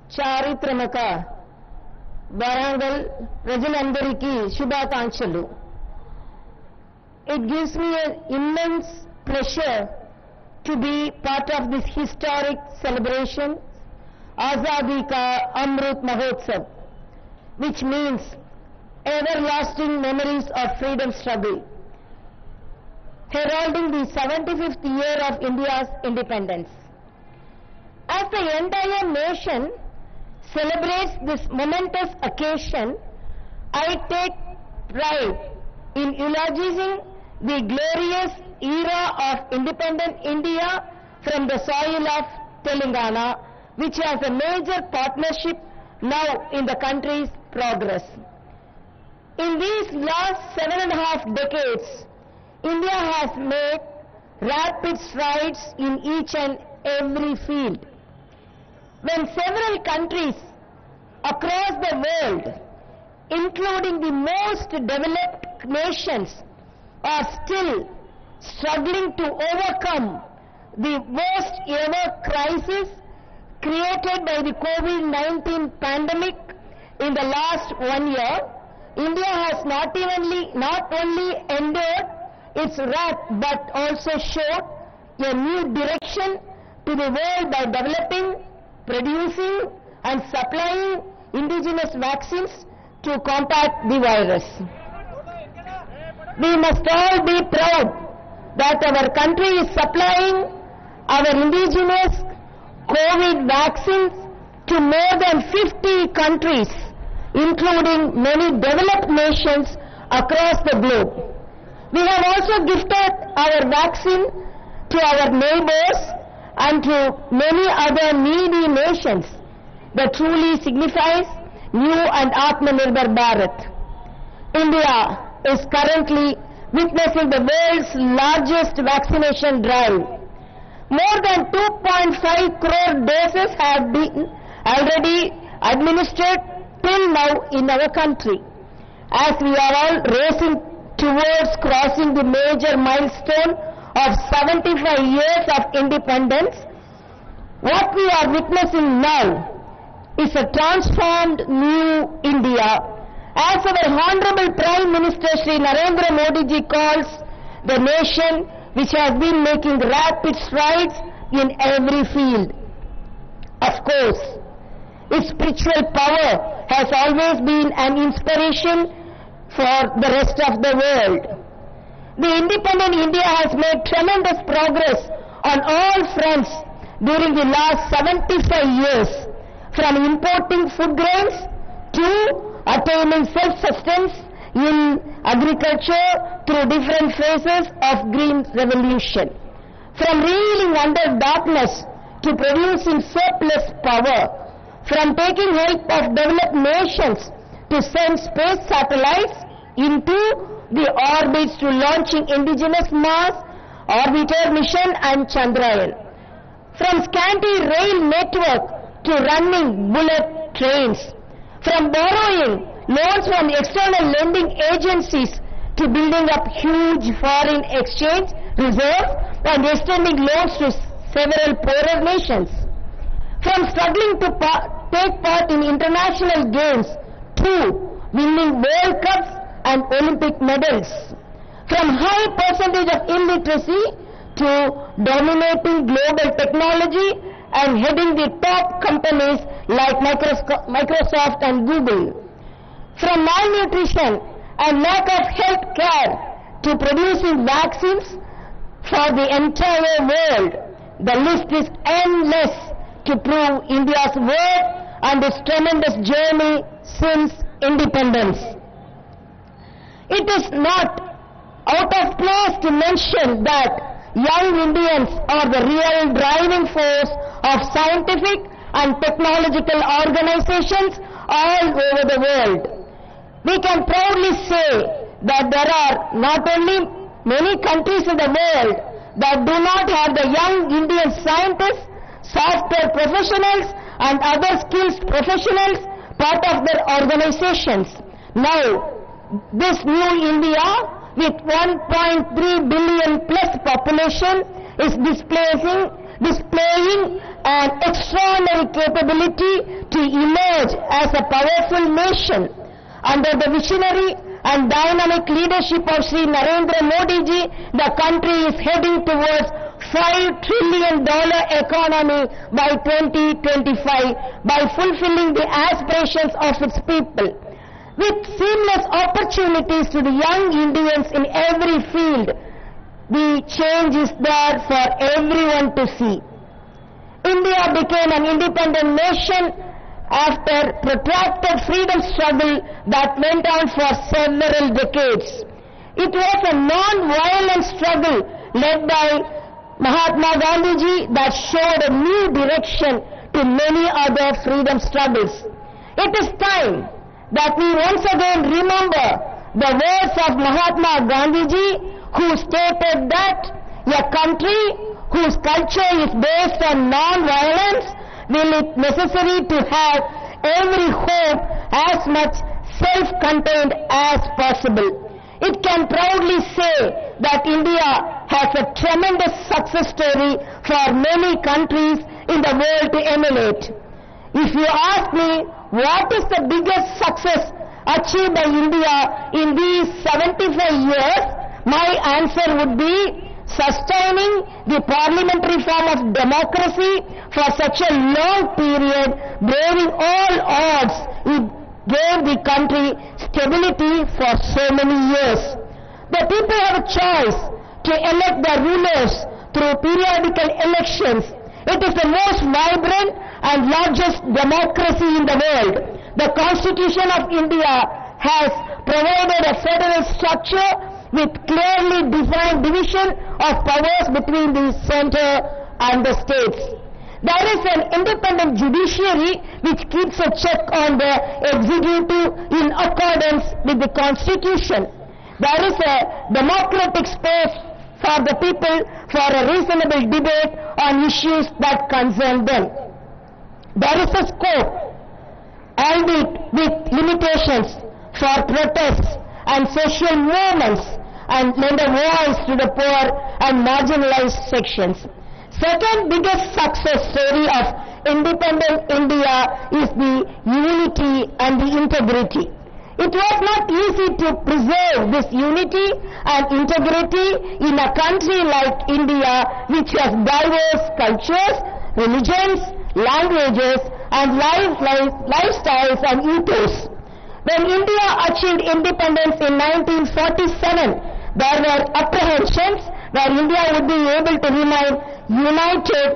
చారిత్రక వరంగల్ ప్రజలందరికీ శుభాకాంక్షలు. It gives me an immense pleasure to be part of this historic celebration, Azadi Ka Amrit Mahotsav, which means everlasting memories of freedom struggle, heralding the 75th year of India's independence. As the entire nation celebrates this momentous occasion, I take pride in eulogizing the glorious era of independent India from the soil of Telangana, which has a major partnership now in the country's progress. In these last 7.5 decades, India has made rapid strides in each and every field. When several countries across the world, including the most developed nations, are still struggling to overcome the worst ever crisis created by the COVID-19 pandemic in the last 1 year, India has not only endured its wrath but also showed a new direction to the world by developing, producing and supplying indigenous vaccines to combat the virus. We must all be proud that our country is supplying our indigenous COVID vaccines to more than 50 countries, including many developed nations across the globe. We have also gifted our vaccine to our neighbors and to many other needy nations. That truly signifies new and Atmanirbhar Bharat. India is currently witnessing the world's largest vaccination drive. More than 2.5 crore doses have been already administered till now in our country. As we are all racing towards crossing the major milestone of 75 years of independence, what we are witnessing now is a transformed new India. As our Honorable Prime Minister Shri Narendra Modi ji calls the nation which has been making rapid strides in every field. Of course, its spiritual power has always been an inspiration for the rest of the world. The independent India has made tremendous progress on all fronts during the last 75 years, from importing food grains to attaining self-sustenance in agriculture through different phases of green revolution, from reeling under darkness to producing surplus power, from taking help of developed nations to send space satellites into the orbits to launching indigenous Mars orbiter mission and Chandrayaan, from scanty rail network to running bullet trains, from borrowing loans from external lending agencies to building up huge foreign exchange reserves and extending loans to several poorer nations, from struggling to take part in international games to winning World Cups and Olympic medals, from high percentage of illiteracy to dominating global technology and heading the top companies like Microsoft and Google, from malnutrition and lack of health care to producing vaccines for the entire world. The list is endless to prove India's worth and its tremendous journey since independence. It is not out of place to mention that young Indians are the real driving force of scientific and technological organizations all over the world. We can proudly say that there are not only many countries in the world that do not have the young Indian scientists, software professionals and other skilled professionals part of their organizations. Now, this new India with 1.3 billion plus population is displaying an extraordinary capability to emerge as a powerful nation. Under the visionary and dynamic leadership of Sri Narendra Modi ji, the country is heading towards $5 trillion economy by 2025 by fulfilling the aspirations of its people. With seamless opportunities to the young Indians in every field, the change is there for everyone to see. India became an independent nation after protracted freedom struggle that went on for several decades. It was a non-violent struggle led by Mahatma Gandhi ji that showed a new direction to many other freedom struggles. It is time that we once again remember the words of Mahatma Gandhi ji, who stated that a country whose culture is based on non-violence will it necessary to have every home as much self-contained as possible. It can proudly say that India has a tremendous success story for many countries in the world to emulate. If you ask me what is the biggest success achieved by India in these 75 years, my answer would be sustaining the parliamentary form of democracy for such a long period, braving all odds. It gave the country stability for so many years. The people have a choice to elect their rulers through periodical elections. It is the most vibrant and largest democracy in the world. The Constitution of India has provided a federal structure with clearly defined division of powers between the center and the states. There is an independent judiciary which keeps a check on the executive in accordance with the Constitution. There is a democratic space for the people for a reasonable debate on issues that concern them. There is a scope, albeit with limitations, for protests and social movements and lend a voice to the poor and marginalized sections. Second biggest success story of independent India is the unity and the integrity. It was not easy to preserve this unity and integrity in a country like India, which has diverse cultures, religions, languages, and lifestyles and ethos. When India achieved independence in 1947, there were apprehensions where India would be able to remain united.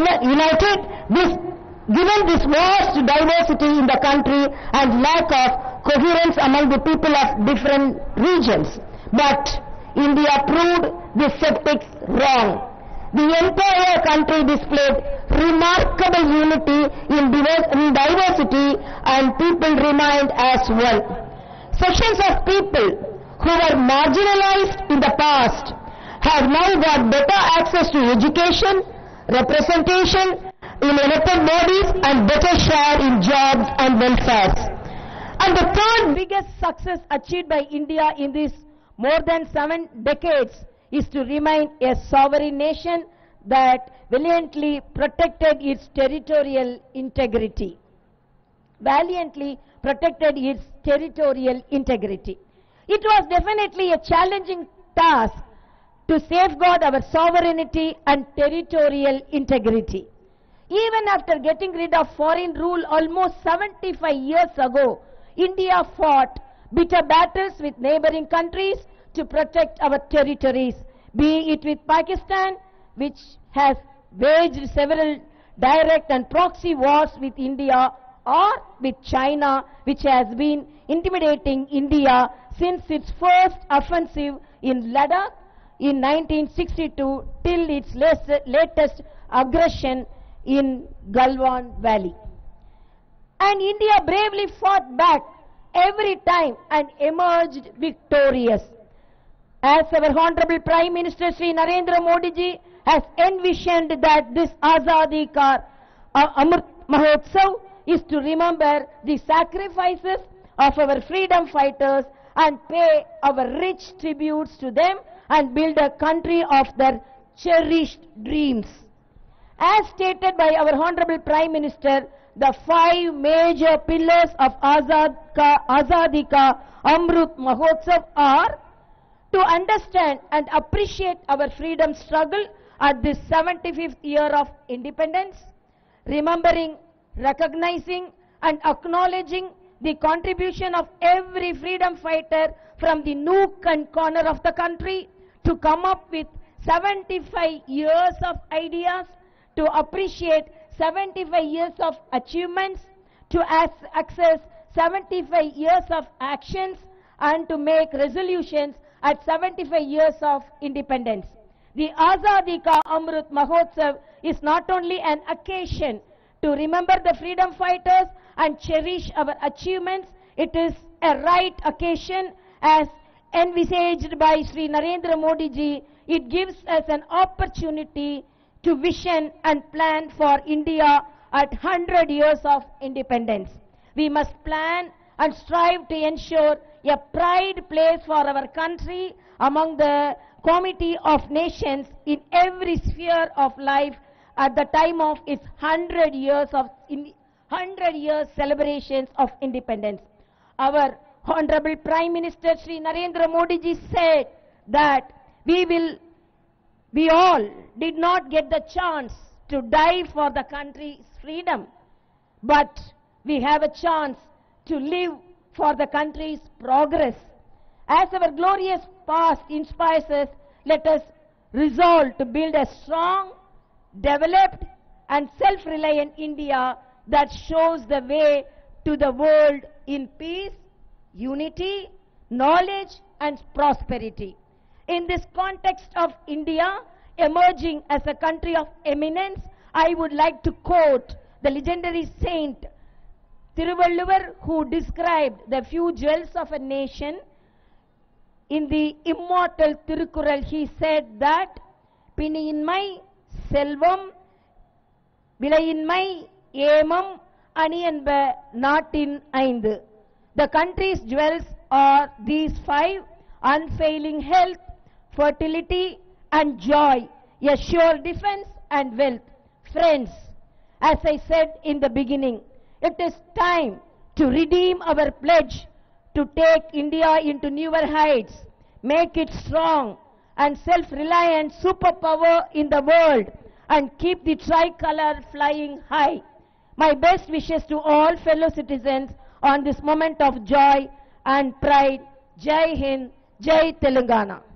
Given this vast diversity in the country and lack of coherence among the people of different regions. But India proved the skeptics wrong. The entire country displayed remarkable unity in diversity, and people remained as one. Sections of people who were marginalized in the past have now got better access to education, representation in elected bodies, and better share in jobs and welfare. And the third biggest success achieved by India in these more than 7 decades is to remain a sovereign nation that valiantly protected its territorial integrity. Valiantly protected its territorial integrity. It was definitely a challenging task to safeguard our sovereignty and territorial integrity. Even after getting rid of foreign rule almost 75 years ago, India fought bitter battles with neighboring countries to protect our territories, be it with Pakistan, which has waged several direct and proxy wars with India, or with China, which has been intimidating India since its first offensive in Ladakh in 1962 till its latest aggression in Galwan Valley. And India bravely fought back every time and emerged victorious. As our Honorable Prime Minister Sri Narendra Modi ji has envisioned that this Azadi Ka Amrit Mahotsav is to remember the sacrifices of our freedom fighters and pay our rich tributes to them and build a country of their cherished dreams. As stated by our Honorable Prime Minister, the 5 major pillars of Azadi Ka Amrit Mahotsav are to understand and appreciate our freedom struggle at this 75th year of independence, remembering, recognizing and acknowledging the contribution of every freedom fighter from the nook and corner of the country to come up with 75 years of ideas, to appreciate 75 years of achievements, to access 75 years of actions, and to make resolutions at 75 years of independence. The Azadi Ka Amrit Mahotsav is not only an occasion to remember the freedom fighters and cherish our achievements, it is a right occasion as envisaged by Sri Narendra Modi ji. It gives us an opportunity to vision and plan for India at 100 years of independence. We must plan and strive to ensure a pride place for our country among the community of nations in every sphere of life at the time of its 100 years celebrations of independence. Our Honorable Prime Minister Sri Narendra Modi ji said that we all did not get the chance to die for the country's freedom, but we have a chance to live for the country's progress. As our glorious past inspires us, let us resolve to build a strong, developed and self-reliant India that shows the way to the world in peace, unity, knowledge and prosperity. In this context of India emerging as a country of eminence, I would like to quote the legendary saint Thiruvalluvar, who described the few jewels of a nation. In the immortal Tirukkural, he said that Piniyinmai, Selvam, Vilayinmai, Emam, Aniyanba, Natin Aindu. The country's jewels are these 5: unfailing health, fertility and joy, a sure defense and wealth. Friends, as I said in the beginning, it is time to redeem our pledge to take India into newer heights, make it strong and self-reliant superpower in the world, and keep the tricolor flying high. My best wishes to all fellow citizens on this moment of joy and pride. Jai Hind, Jai Telangana.